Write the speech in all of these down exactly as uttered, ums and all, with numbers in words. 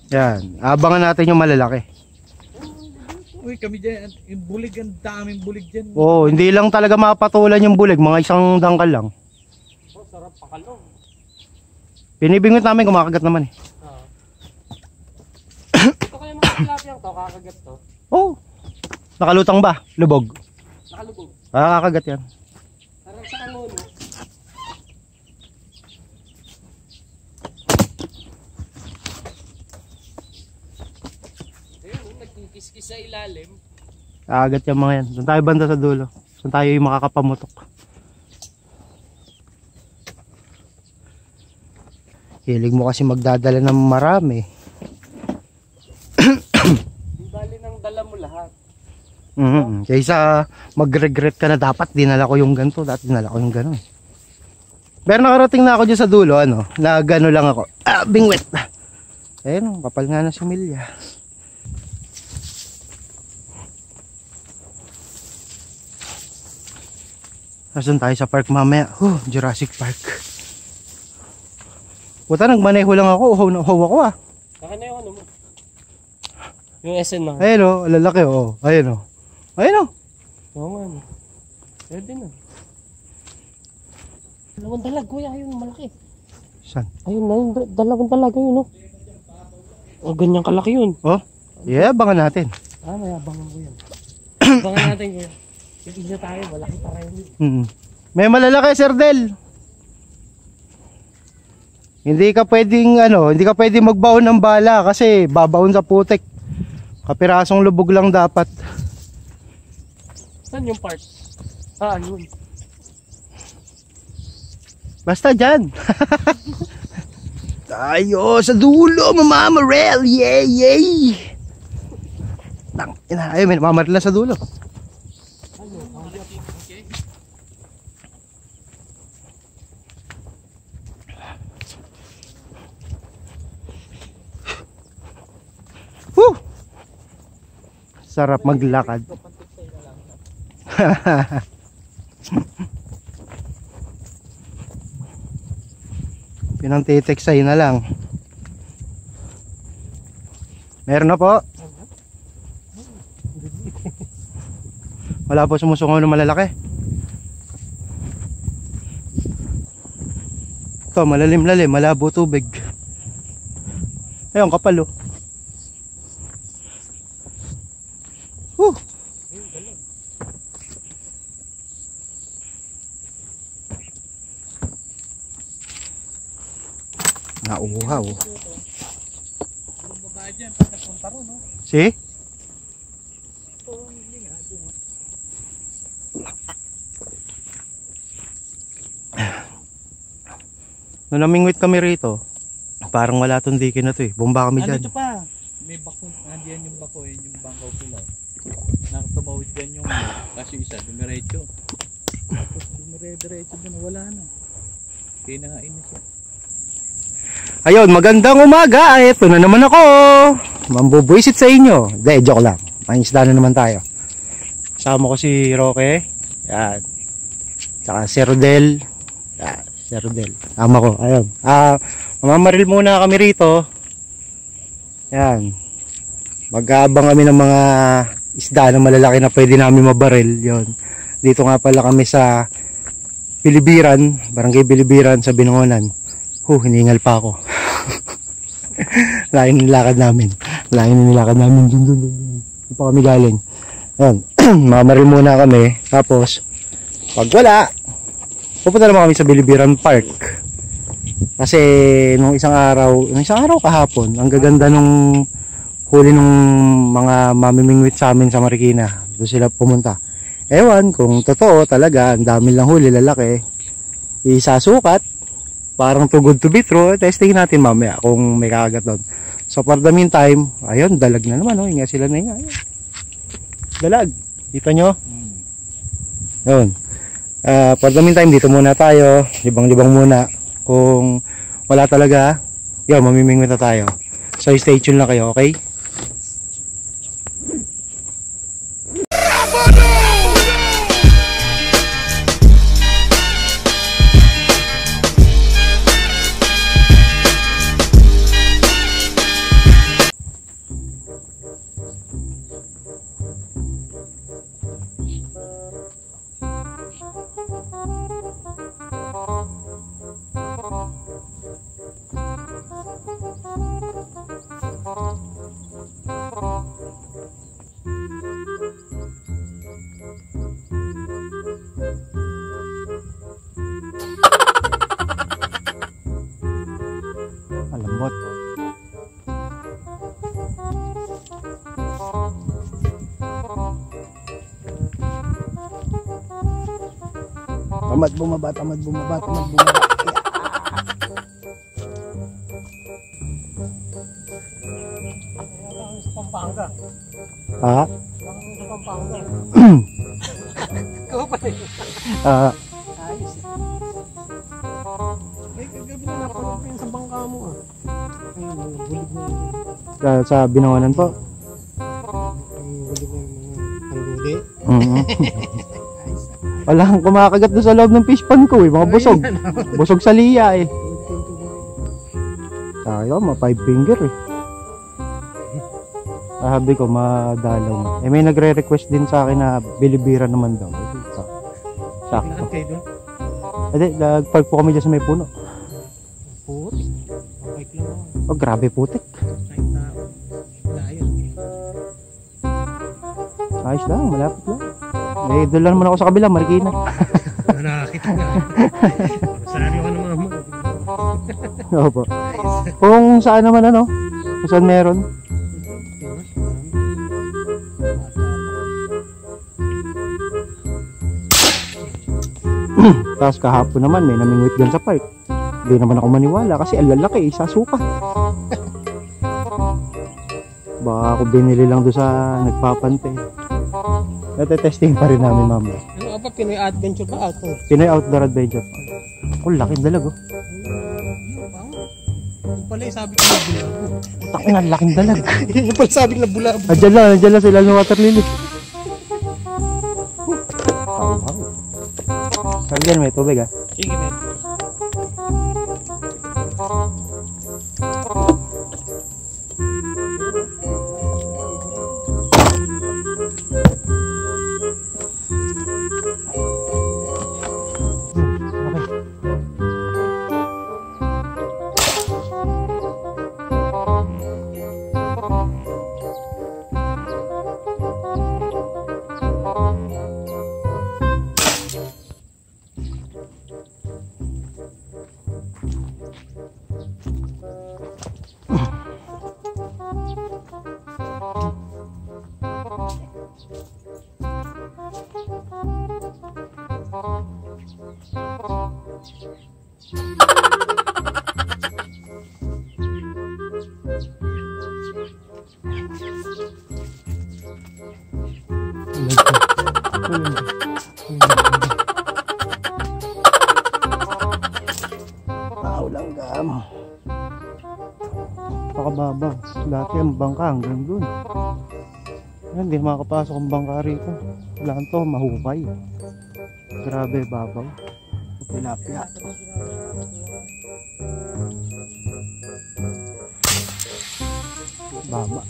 Yan, abangan natin yung malalaki. Uy, kami dyan, yung bulig, ang daming bulig dyan. Oo, hindi lang talaga mapatulan yung bulig, mga isang dangkal lang. Oh, sarap pakalong. Pinibingot namin, kumakagat naman eh. Oo. Ito kaya mga tilapiyang to, kakagat to? Oo. Nakalutang ba? Lubog? Nakalubog. Ah, kakagat yan. Parang sa ano, no? Ayun, nagkikiskis sa ilalim. Kakagat yan mga yan. Doon tayo banda sa dulo. Doon tayo yung makakapamutok. Hilig mo kasi magdadala ng marami. Bali nang dala mo lahat. Mm-hmm. Kaysa mag-regret ka na dapat dinala ko yung ganito, dati dinala ko yung gano'n. Pero nakarating na ako dyan sa dulo, ano, na gano'n lang ako. Ah, bingwit! Ayun, kapal nga na si Milya. Nasaan tayo sa park mamaya? Huh, Jurassic Park. Puta, nagmaneho lang ako, uhaw na uhaw ako ah. Saka na yung ano mo? Yung S N na. Ayun o, lalaki o. Ayun o. Ayun o. Oo nga no. Pwede na. Dalawang dalag, kuya, ayun, malaki. Saan? Ayun na yun, dalawang dalag, ayun o. O, ganyang kalaki yun. Oh, yeah, abangan natin. Ah, may abangan ko yan. Abangan natin, kuya. Tigil tayo, malaki pa rin. Mm-hmm. May malalaki, Sir Del. Hindi ka pwedeng ano, hindi ka pwedeng magbaon ng bala kasi babaon sa putik. Kapirasong lubog lang dapat. Saan yung part? Ah, yun. Basta dyan. Tayo sa dulo, Mama Marel. Yay, yay. Tang, ina, ayun, may Mama Marel na sa dulo. Woo! Sarap maglakad. Pinantiteksay na lang. Meron na po. Wala po sumusungaw na malalaki. Ito, malalim-lalim, malabo tubig. Ayun, kapal oh. Woo! Nauhaw. Si? Nung namingwit kami rito, parang wala tong dikin na to eh. Bomba kami dyan. Ano ito pa? May bako, nandiyan yung bako, yun yung bangkaw pula. Nakatumawid dyan yung kasi isa, dumiretso. Tapos dumiretso dyan, wala na. Kinain na siya. Ayun, magandang umaga. Ito na naman ako. Mambubuisit sa inyo. De, joke lang. Mangisda na naman tayo. Kasama ko si Roque. Yan. Tsaka si Rodel. Yan, si Rodel. Sama ko. Ayun. Ah, mamamaril muna kami rito. Yan. Mag-aabang kami ng mga isda na malalaki na pwede namin mabaril. Yun. Dito nga pala kami sa Bilibiran. Barangay Bilibiran sa Binangonan. Huh, hiningal pa ako. Lain nilakad namin. Lain nilakad namin dun dun dun. Dun pa kami galing. Ayan. Mamaril muna kami. Tapos, pag wala, pupunta naman kami sa Bilibiran Park. Kasi, nung isang araw, nung isang araw kahapon, ang gaganda nung huli nung mga mamimingwit sa amin sa Marikina. Doon sila pumunta. Ewan, kung totoo talaga, ang dami lang huli, lalaki. Isasukat. Parang too good to be true. Testing natin mamaya kung may kakagat doon. So for the meantime, ayun, dalag na naman. Oh. Hinga sila na hinga. Dalag. Dito nyo? Hmm. Yun. Uh, for the meantime, dito muna tayo. Libang-libang muna. Kung wala talaga, yun, mamimingwit na tayo. So stay tuned lang kayo, okay? Tamad bumaba, tamad bumaba, tamad bumaba. Sa Pampanga. Ha? Sa Pampanga. Ikaw pa rin. Ah, Ayos eh. Eh, kagabi na napanood ko yun sa bangka mo ah. Ayun, mga bulig na yun. sa, sa Binangonan po. Ang bulig na yung mga anggudi. Mhm. Wala kang kumakagat doon sa loob ng fish pan ko eh, mga busog. Busog sa liya eh. Tayo, ma five finger eh. Sabi ko, madalaw mo. Eh may nagre-request din sa akin na bilibira naman daw. Eh, sa- Sakto. Lahat kayo doon? Hindi, nag-park po kami dyan sa may puno. Put. Mabike lang ako. Oh, grabe putik. Kahit tao. Layo. Ayos lang, malapit lang. Eh, doon lang naman ako sa kabila, Marikina. Nakakita nga. Sari ko ng mama. Opo. Kung saan naman ano, kung saan meron. Tapos kahapon naman may namingwit dyan sa park. Hindi naman ako maniwala kasi ang lalaki, isa sukat. Baka ako binili lang doon sa nagpapante. Nate-testing pa rin namin mama. Ano ka pa? Pinoy Adventure ba? Outdoor? Pinoy Outdoor Adventure. Oh, laking dalag oh. Yun pa. Yung pala yung sabi ko na bulabo. Takin ang laking dalag. Yung pala sabi ko na bulabo. Andiyan lang, andiyan lang sila ng water lily. Wow, wow. Sabi dyan, may tubig ah. Sige, men. Tao lang gam. Pakababa. Dati ang bangka hanggang dun. Yan, hindi makakapasok ang bangka rito. Wala to, mahukay. Grabe, babaw. Tilapia. Baba.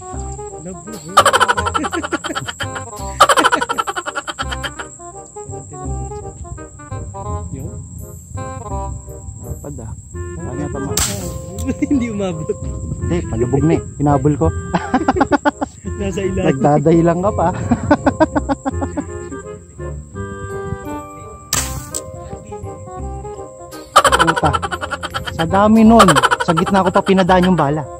Yun? Dapat ah. Sana tama. Hindi umabot. Hindi, palubog na eh. Hinabol ko. Nasa ilalim. Nagdadahi lang ka pa. Puta. Sa dami nun. Sa gitna ko pa pinadaan yung bala.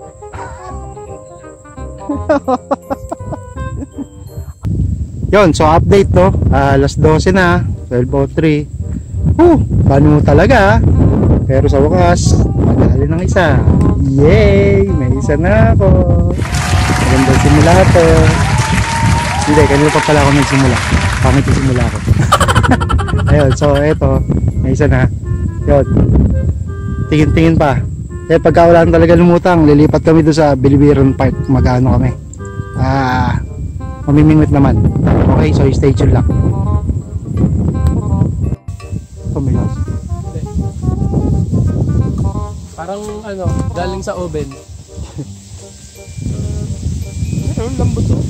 Yon, so update to. Uh, alas dose na. twelve oh three. Huh, paano mo talaga. Pero sa wakas, madali ng isa. Yay! May isa na ako. Magandang simula to. Hindi, kanina pa pala ako nagsimula. Pangit yung simula ko. Ayun, so eto. May isa na. Yun. Tingin-tingin pa. Eh pagka wala talaga lumutang, lilipat kami doon sa Bilibiran Park. Mag-ano kami. Ah, mamimingwit naman. Okay, so stay tuned lang. Tumigas. Parang ano, galing sa oven. Ano, lambot to.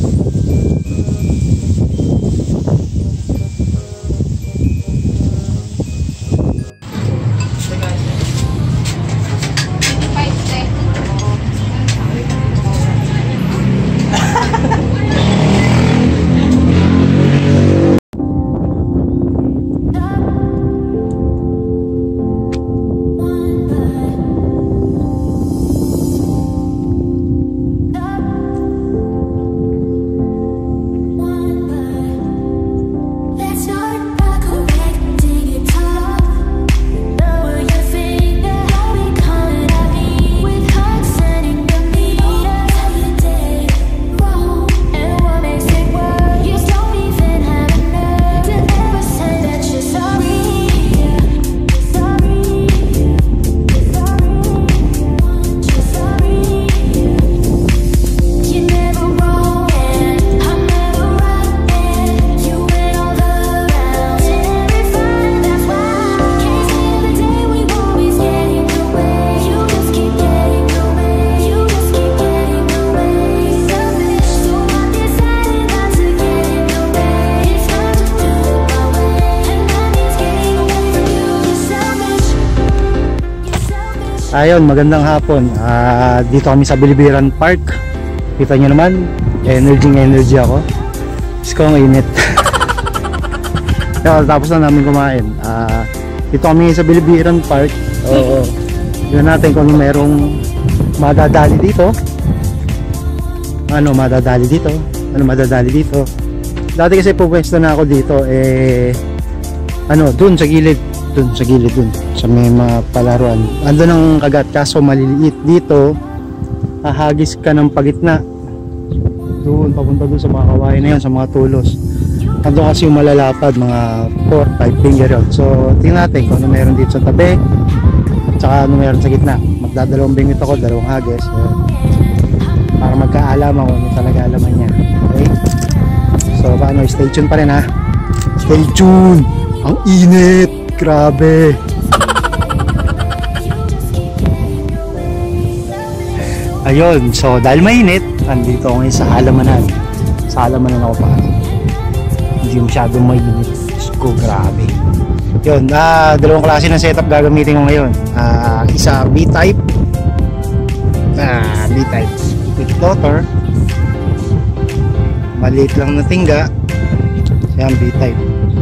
Ayun, magandang hapon. Ah, dito kami sa Bilibiran Park. Kita nyo naman, energy energy ako. Diyos ko, ang init. Kaya tapos na namin kumain. Ah, dito kami sa Bilibiran Park. Oo. Yun natin kung merong madadali dito. Ano madadali dito? Ano madadali dito? Dati kasi pupwesto na ako dito eh ano, dun sa gilid, dun sa gilid dun sa may mga palaruan. Ando ng kagat kaso maliliit dito. Hahagis ka ng pagitna. Doon papunta dun sa mga kawain na yun, sa mga tulos. Ando kasi yung malalapad, mga four five finger yun. So tingnan natin kung ano meron dito sa tabi. Tsaka ano meron sa gitna. Magdadalawang bingwit ako, dalawang hagis. So, para magkaalaman kung ano talaga alaman niya. Okay? So paano, stay tuned pa rin ha. Stay tuned. Ang init. Grabe. Ayun. So dahil mainit, andito ako ngayon sa halamanan. Sa halamanan ako pa. Hindi masyadong mainit. Diyos ko, grabe. Yun. Ah, dalawang klase ng setup gagamitin ko ngayon. Ah, isa B-type. Ah, B-type. With floater. Maliit lang na tingga. Yan, B-type.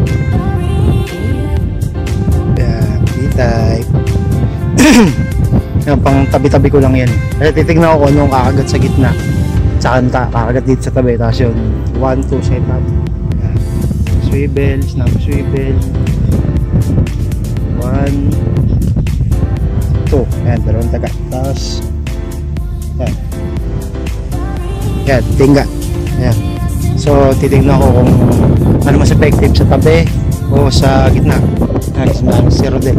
Yan, B-type. Yan, pang tabi-tabi ko lang yan. Kaya titignan ko kung anong kakagat sa gitna. Tsaka kakagat dito sa tabi. Tapos yun, one, two setup. Yan. Swivel, snap swivel. one, two. Yan, dalawang taga. Tapos, yan. Yan, tingga. Yan. So, titignan ko kung ano mas effective sa tabi o sa gitna. Yan, zero din.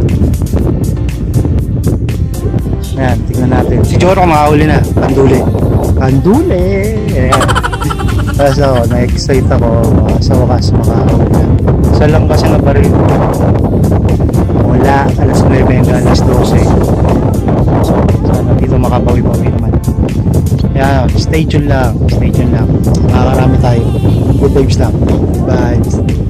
Yan, tignan natin. Si Joro makahuli na. Panduli. Panduli! Yan. Tapos ako, na-excite ako. Sa wakas, makahuli na. Isa lang kasi na baril. Wala. alas nuwebe hanggang alas dose. So, sana dito makabawi-bawi naman. Yan, stay tuned lang. Stay tuned lang. Makakarami tayo. Good vibes lang. Bye.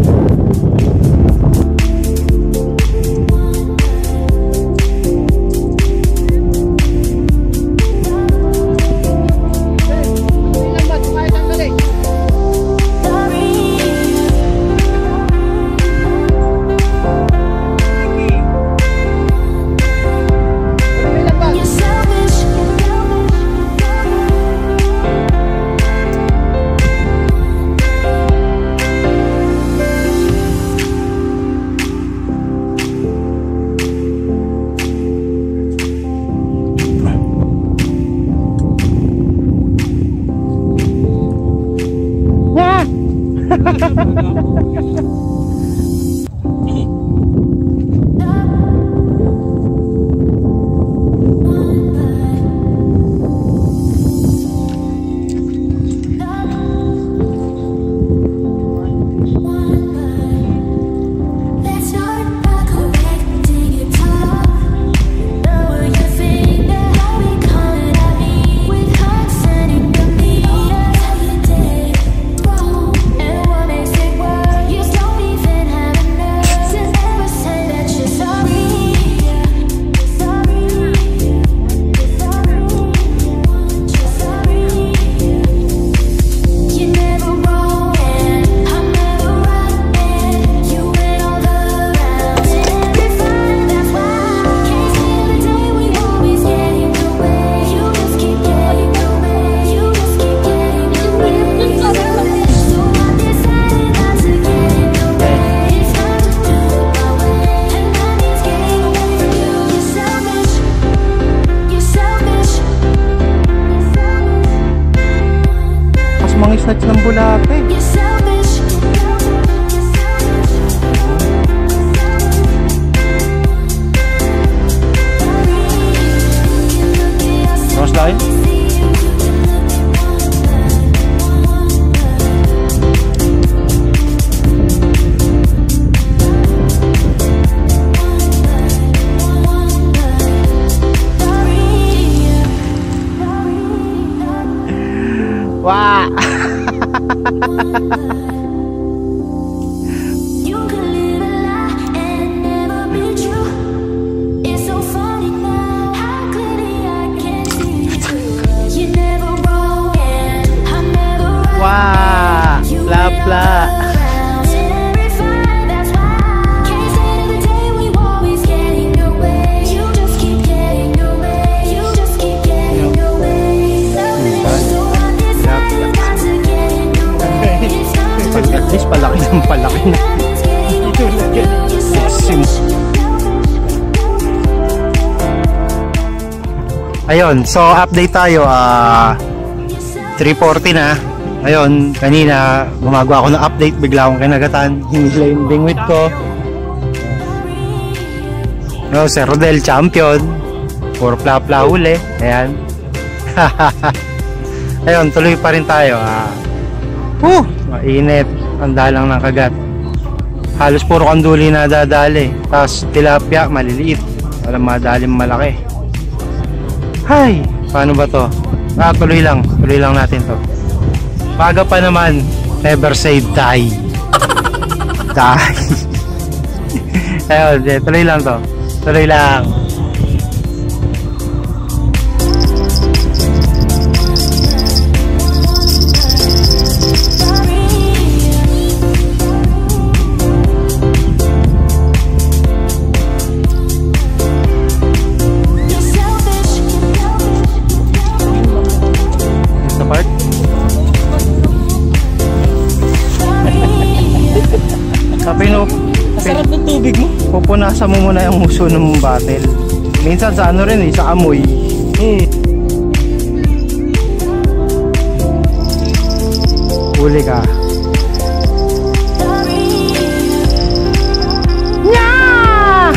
Snatch ng bulate. Cross line. Wow. You could live a lie and never be true. It's so funny now. How could Ayun, so update tayo. Ah, three forty na. Ayun, kanina gumagawa ako ng update, bigla akong kinagatan. Hinigla yung bingwit ko. No, si Rodel champion. Puro pla-pla huli. Ayan. Ayun, tuloy pa rin tayo. Ah, uh, mainit. Anda lang ng kagat. Halos puro kanduli na dadali. Tapos tilapia, maliliit. Walang madalim malaki. Hay, paano ba to? Ah, tuloy lang. Tuloy lang natin to. Baga pa naman, never say die. Die. Ayun, tuloy lang to. Tuloy lang. Sarap ng tubig mo. Pupunasan mo muna yung muso ng battle. Minsan sa ano rin eh, sa amoy. Hmm. Huli ka. Nya!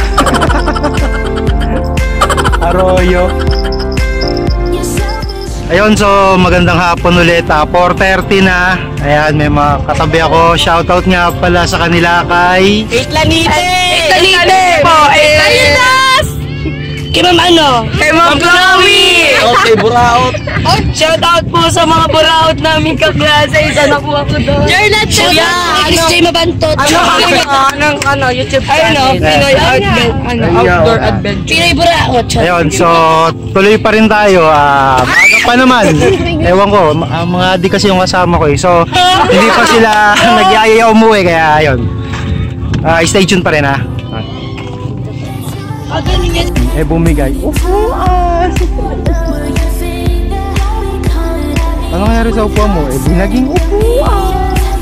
Arroyo. Ayun, so magandang hapon ulit. ah, four thirty na. Ayan, may mga katabi ako. Shoutout nga pala sa kanila kay Itlanite! Itlanite po! Itlanitas! Kay Ma'am ano? Kay Ma'am Chloe! Okay, buraot. Oh, shout out po sa mga buraot namin kaklase. Isa na po ako doon. You're not sure. Kuya, ano? Chris J. Mabantot. Ano? Anong ano, YouTube channel? Ano? Pinoy Advent. Ano? Outdoor Adventure. Pinoy buraot. Ayun, so tuloy pa rin tayo. Ah, baga pa naman. Ewan ko, ma- ah, mga di kasi yung kasama ko eh. So, hindi pa sila nagyayaya umuwi. Kaya ayun. Ah, stay tuned pa rin ha. Ah, ganun yan. Eh, bumigay. Upuan! Ano nangyari sa upuan mo? Eh, binaging upuan!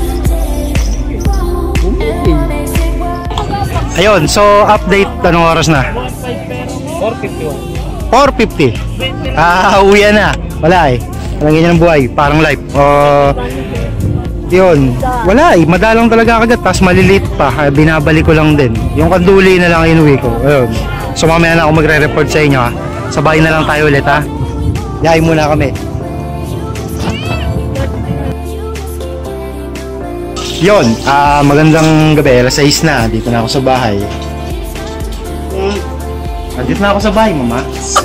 Bumigay. Ayun, so update. Anong oras na? four fifty-one. four fifty. Ah, uwi na. Wala eh. Walang ganyan ang buhay. Parang life. Uh, yun. Wala eh. Madalang talaga kagat. Tapos maliliit pa. Kaya binabalik ko lang din. Yung kanduli na lang inuwi ko. Ayun. So mamaya na ako magre-report sa inyo ha. Sabay na lang tayo ulit ha. Yain muna kami. Yun. Ah, magandang gabi. alas sais na. Dito na ako sa bahay. Andito na ako sa bahay, mama.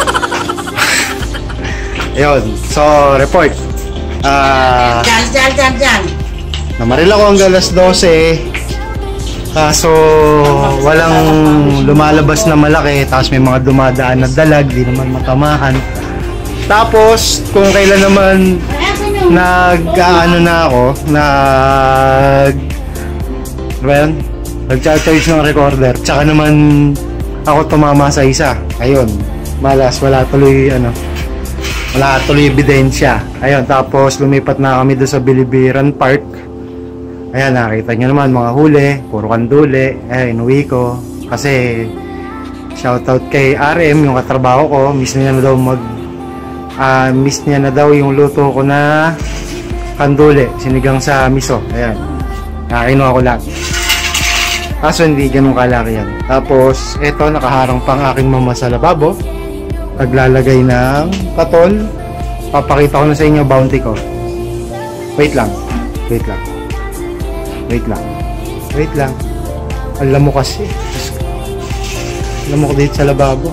Ayun, so report. Ah, Diyan, diyan, diyan, diyan. namaril ako hanggang alas dose. Kaso walang lumalabas na malaki, tapos may mga dumadaan na dalag, di naman matamahan. Tapos kung kailan naman nag ano na ako, nag ano ba yun? Nag-charge ng recorder, tsaka naman ako tumama sa isa. Ayun, malas, wala tuloy ano, wala tuloy ebidensya. Ayun, tapos lumipat na kami doon sa Bilibiran Park. Ayan, nakita nyo naman mga huli, puro kanduli. Eh, inuwi ko kasi shoutout kay R M, yung katrabaho ko. Miss niya na daw mag uh, miss niya na daw yung luto ko na kanduli, sinigang sa miso. Ayan, nakakinuha ko lahat. Kaso hindi ganun kalaki yan. Tapos, eto, nakaharang pang aking mama sa lababo. Paglalagay ng patol. Papakita ko na sa inyo bounty ko. Wait lang. Wait lang. Wait lang. Wait lang. Alam mo kasi. Alam mo ko dito sa lababo.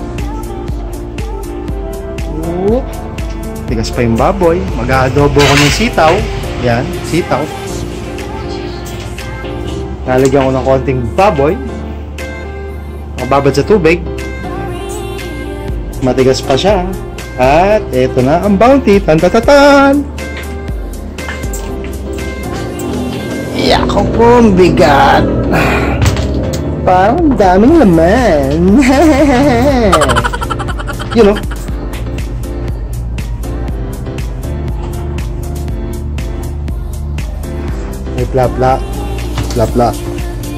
Oop. Tigas pa yung baboy. Mag-aadobo ko ng sitaw. Yan, sitaw. Lalagyan ko ng konting baboy. Mababad sa tubig. Matigas pa siya. At eto na ang bounty. Tan-ta-ta-tan! Yako po, bigat. Parang daming laman. You know. May pla-pla. Pla-pla.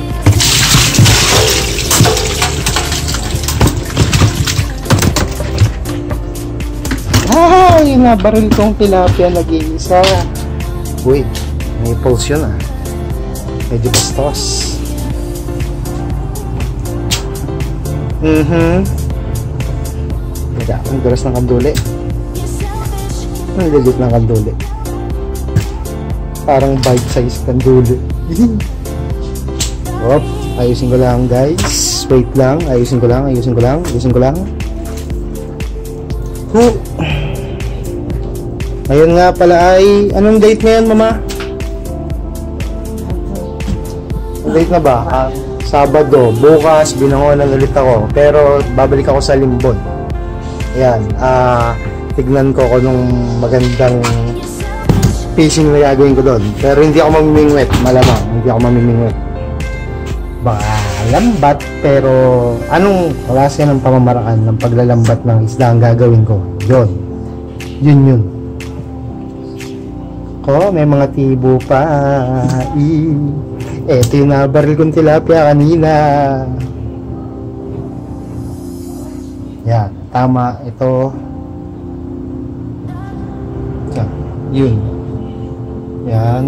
Ah, yun na, baril kong tilapia nag-iisa. Uy, may pulse yun ah. Medyo bastos. Mhm. Teka, ang dulas ng kanduli. Ang lilit ng kanduli. Parang bite size kanduli. Op, ayusin ko lang guys. Wait lang, ayusin ko lang, ayusin ko lang, ayusin ko lang. Huh. Ngayon nga pala ay, anong date ngayon mama? Date na ba? Ah, Sabado, bukas binangonan ulit ako. Pero babalik ako sa Limbon. Ayan, ah, tignan ko kung nung magandang fishing na gagawin ko doon. Pero hindi ako mamimingwit, malamang. Hindi ako mamimingwit. Baka lambat, pero anong klase ng pamamaraan ng paglalambat ng isda ang gagawin ko? Yun. Yun yun. Ko, may mga tibo pa. I Eto yung nabaril kong tilapia kanina. Yan, tama. Ito. Yan, yun. Yan.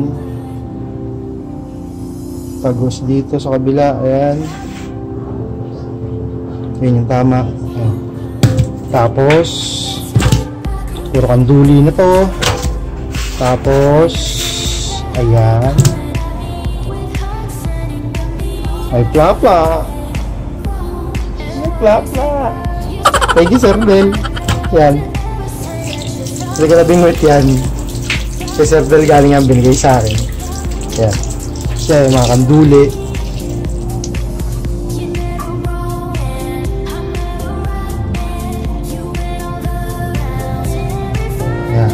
Tagos dito sa kabila. Ayan. Yun yung tama. Ayan. Tapos, puro kanduli na to. Tapos, ayan. Ay, plapa. Ay, plapa. Thank you, Sir Del. Yan. Hindi ko na bingwit yan. Si Sir Del galing ang binigay sa akin. Yan. Siya yung mga kanduli. Yan.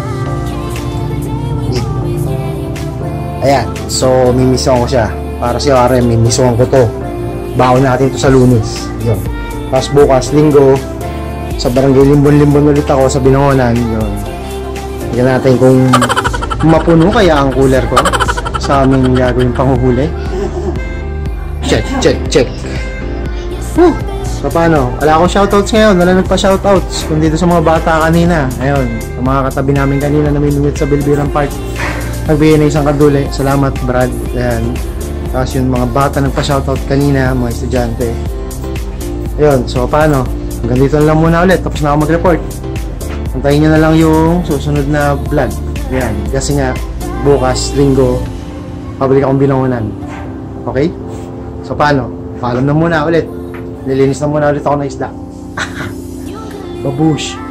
Ayan. So, mimison ko siya. Para si R M, mimisuan ko to. Baon natin to sa Lunes. Yun. Tapos bukas, linggo, sa barangay Limbon-Limbon ulit ako sa Binangonan. Yun. Tignan natin kung mapuno kaya ang cooler ko sa aming gagawin panghuhuli. Check, check, check. Whew! So paano? Wala akong shoutouts ngayon. Wala nagpa-shoutouts. Kung dito sa mga bata kanina. Ayun. Sa mga katabi namin kanina na minumit sa Bilbiran Park. Nagbigay na isang kaduli. Salamat, Brad. Ayan. Tapos yung mga bata nagpa-shoutout kanina, mga estudyante. Ayun, so paano? Hanggang dito na lang muna ulit, tapos na ako mag-report. Antayin nyo na lang yung susunod na vlog. Ayan, kasi nga, bukas, linggo, pabalik akong Binangonan. Okay? So paano? Paalam na muna ulit. Nilinis na muna ulit ako ng isda. Babush!